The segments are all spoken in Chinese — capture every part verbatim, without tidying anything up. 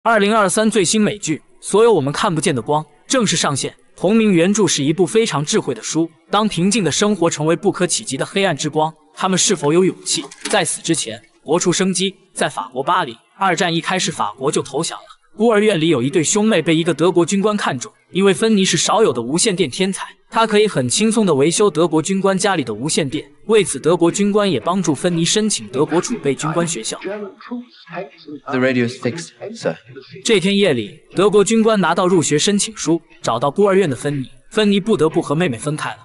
二零二三最新美剧《所有我们看不见的光》正式上线。同名原著是一部非常智慧的书。当平静的生活成为不可企及的黑暗之光，他们是否有勇气在死之前活出生机？在法国巴黎，二战一开始，法国就投降了。孤儿院里有一对兄妹被一个德国军官看中，因为芬妮是少有的无线电天才，他可以很轻松地维修德国军官家里的无线电。为此，德国军官也帮助芬妮申请德国储备军官学校。 The radio is fixed, sir. 这天夜里，德国军官拿到入学申请书，找到孤儿院的芬妮，芬妮不得不和妹妹分开了。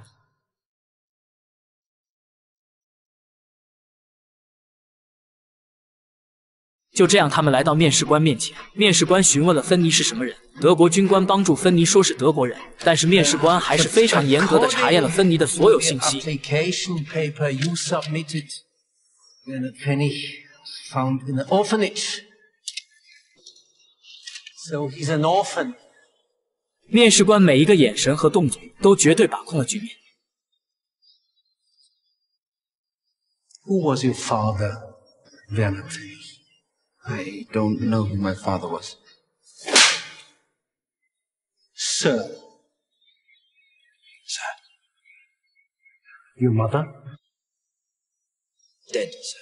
就这样，他们来到面试官面前。面试官询问了芬妮是什么人，德国军官帮助芬妮说是德国人，但是面试官还是非常严格的查验了芬妮的所有信息。 Application paper you submitted when Penny was found in an orphanage. So he's an orphan. 面试官每一个眼神和动作都绝对把控了局面。 Who was your father, Valentine? I don't know who my father was. Sir. Sir. Your mother? Dead, sir.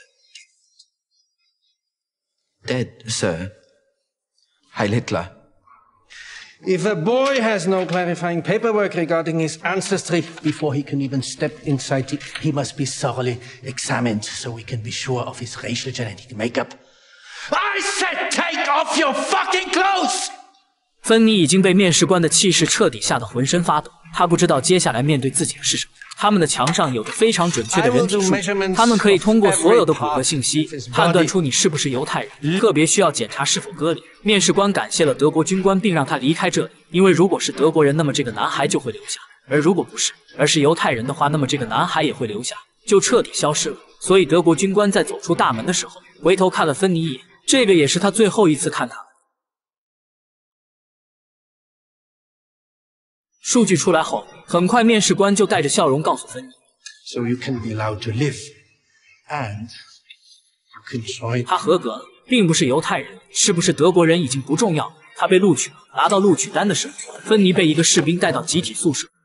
Dead, sir. Heil Hitler. If a boy has no clarifying paperwork regarding his ancestry before he can even step inside it, he must be thoroughly examined so we can be sure of his racial genetic makeup. I said take off your fucking clothes! 芬妮已经被面试官的气势彻底吓得浑身发抖，她不知道接下来面对自己的是什么。他们的墙上有着非常准确的人体数据，他们可以通过所有的骨骼信息判断出你是不是犹太人，特别需要检查是否割礼。面试官感谢了德国军官，并让他离开这里，因为如果是德国人，那么这个男孩就会留下；而如果不是，而是犹太人的话，那么这个男孩也会留下，就彻底消失了。所以德国军官在走出大门的时候，回头看了芬妮一眼。这个也是他最后一次看他了。数据出来后，很快面试官就带着笑容告诉芬妮 So you can be allowed to live, and you can join. 他合格了，并不是犹太人，是不是德国人已经不重要了。他被录取了。拿到录取单的时候，芬妮被一个士兵带到集体宿舍。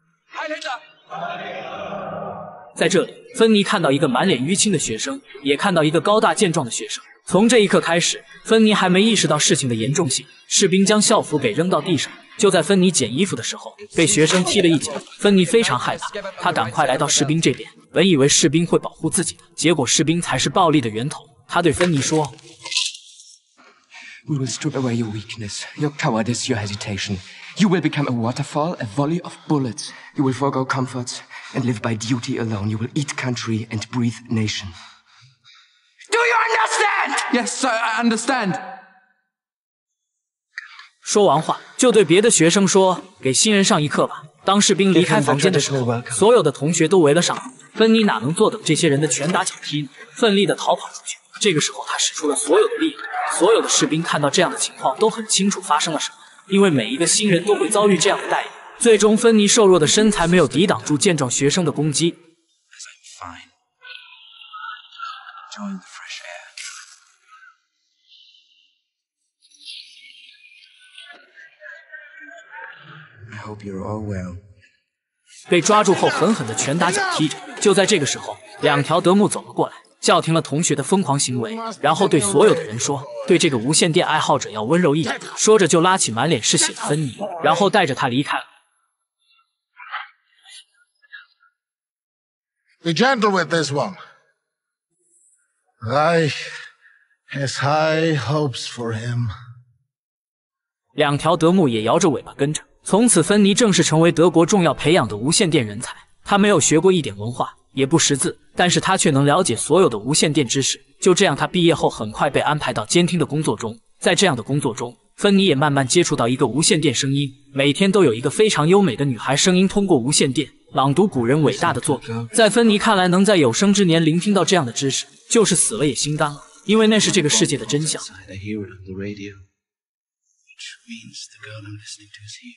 在这里，芬妮看到一个满脸淤青的学生，也看到一个高大健壮的学生。从这一刻开始，芬妮还没意识到事情的严重性。士兵将校服给扔到地上，就在芬妮捡衣服的时候，被学生踢了一脚。芬妮非常害怕，她赶快来到士兵这边，本以为士兵会保护自己的，结果士兵才是暴力的源头。他对芬妮说 We will strip away your weakness, your cowardice, your hesitation. You will become a waterfall, a volley of bullets. You will forego comforts and live by duty alone. You will eat country and breathe nation. Do you understand? Yes, sir, I understand. 说完话，就对别的学生说：“给新人上一课吧。”当士兵离开房间的时候，所有的同学都围了上来。芬妮哪能坐等这些人的拳打脚踢呢？奋力地逃跑出去。这个时候，他使出了所有的力量。所有的士兵看到这样的情况，都很清楚发生了什么，因为每一个新人都会遭遇这样的待遇。最终，芬妮瘦弱的身材没有抵挡住健壮学生的攻击。 Fine. Join the fresh air. I hope you're all well. 被抓住后，狠狠的拳打脚踢着。就在这个时候，两条德牧走了过来，叫停了同学的疯狂行为，然后对所有的人说：“对这个无线电爱好者要温柔一点。”说着就拉起满脸是血的芬妮，然后带着他离开了。 Be gentle with this one. I has high hopes for him. 两条德牧也摇着尾巴跟着。从此，芬妮正式成为德国重要培养的无线电人才。她没有学过一点文化，也不识字，但是她却能了解所有的无线电知识。就这样，她毕业后很快被安排到监听的工作中。在这样的工作中，芬妮也慢慢接触到一个无线电声音，每天都有一个非常优美的女孩声音通过无线电朗读古人伟大的作品。在芬妮看来，能在有生之年聆听到这样的知识，就是死了也心甘了，因为那是这个世界的真相。 I hear it on the radio, which means the girl I'm listening to is here.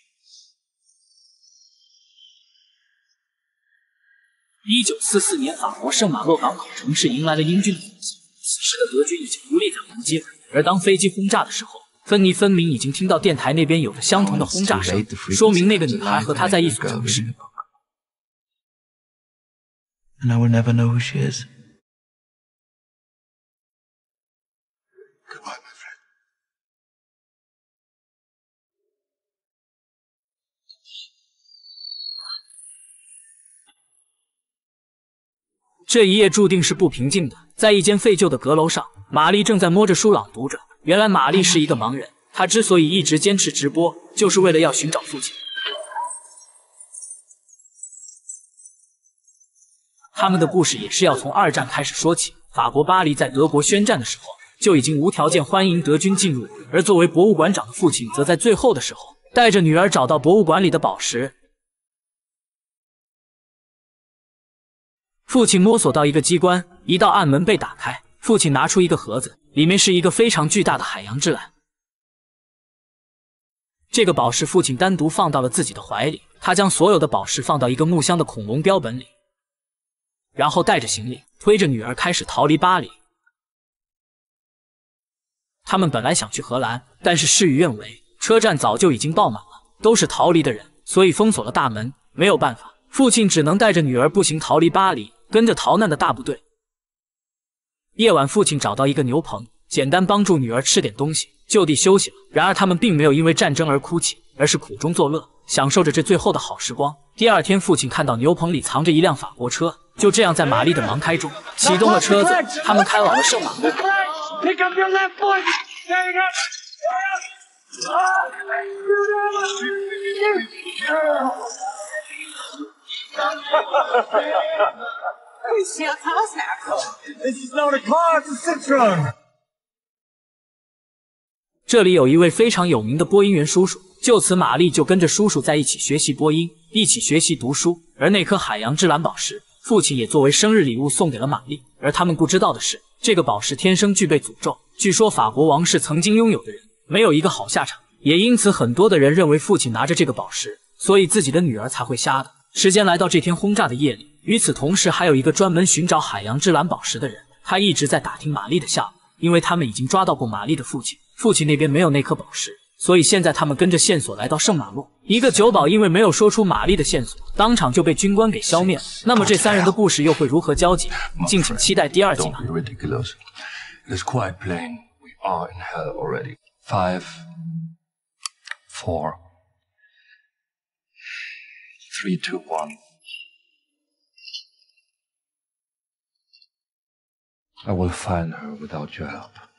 一九四四年，法国圣马洛港口城市迎来了英军的攻击。此时的德军已经无力再还击了，而当飞机轰炸的时候， 芬妮分明已经听到电台那边有着相同的轰炸声，说明那个女孩和她在一所城市。 And I will never know who she is. Goodbye, my friend. 这一夜注定是不平静的。在一间废旧的阁楼上，玛丽正在摸着书朗读着。原来玛丽是一个盲人，她之所以一直坚持直播，就是为了要寻找父亲。他们的故事也是要从二战开始说起。法国巴黎在德国宣战的时候，就已经无条件欢迎德军进入，而作为博物馆长的父亲，则在最后的时候带着女儿找到博物馆里的宝石。父亲摸索到一个机关，一道暗门被打开，父亲拿出一个盒子，里面是一个非常巨大的海洋之蓝。这个宝石，父亲单独放到了自己的怀里，他将所有的宝石放到一个木箱的恐龙标本里。然后带着行李，推着女儿开始逃离巴黎。他们本来想去荷兰，但是事与愿违，车站早就已经爆满了，都是逃离的人，所以封锁了大门。没有办法，父亲只能带着女儿步行逃离巴黎，跟着逃难的大部队。夜晚，父亲找到一个牛棚，简单帮助女儿吃点东西，就地休息了。然而他们并没有因为战争而哭泣，而是苦中作乐，享受着这最后的好时光。第二天，父亲看到牛棚里藏着一辆法国车，就这样在玛丽的盲开中启动了车子，他们开往了圣马路。这里有一位非常有名的播音员叔叔，就此玛丽就跟着叔叔在一起学习播音，一起学习读书。而那颗海洋之蓝宝石，父亲也作为生日礼物送给了玛丽。而他们不知道的是，这个宝石天生具备诅咒，据说法国王室曾经拥有的人没有一个好下场，也因此很多的人认为父亲拿着这个宝石，所以自己的女儿才会瞎的。时间来到这天轰炸的夜里，与此同时还有一个专门寻找海洋之蓝宝石的人，他一直在打听玛丽的下落，因为他们已经抓到过玛丽的父亲，父亲那边没有那颗宝石，所以现在他们跟着线索来到圣马洛。一个酒保因为没有说出玛丽的线索，当场就被军官给消灭了。那么这三人的故事又会如何交集？敬请期待第二集吧。 It is quite plain. We are in hell already. Five, four, three, two, one. I will find her without your help.